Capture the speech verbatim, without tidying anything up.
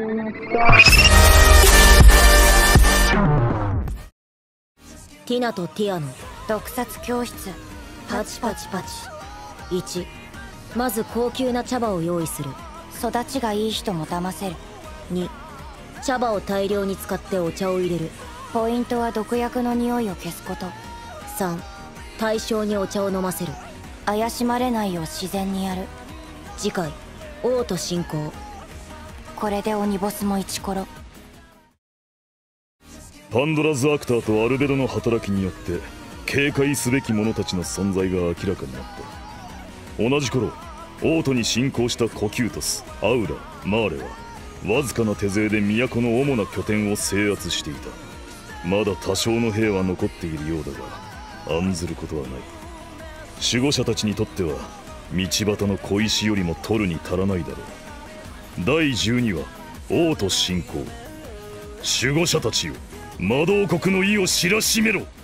ティナとティアの毒殺教室。 パチパチパチ。いち、まず高級な茶葉を用意する。 育ちがいい人も騙せる。 に、茶葉を大量に使ってお茶を入れる。 ポイントは毒薬の匂いを消すこと。 さん、対象にお茶を飲ませる。 怪しまれないよう自然にやる。 次回、王と進行。 これで鬼ボスもイチコロ。 パンドラズアクターとアルベドの働きによって警戒すべき者たちの存在が明らかになった。同じ頃、王都に侵攻したコキュートス、アウラ、マーレはわずかな手勢で都の主な拠点を制圧していた。まだ多少の兵は残っているようだが案ずることはない。守護者たちにとっては道端の小石よりも取るに足らないだろう。だいじゅうにわ、王都侵攻。守護者たちよ、魔導国の意を知らしめろ。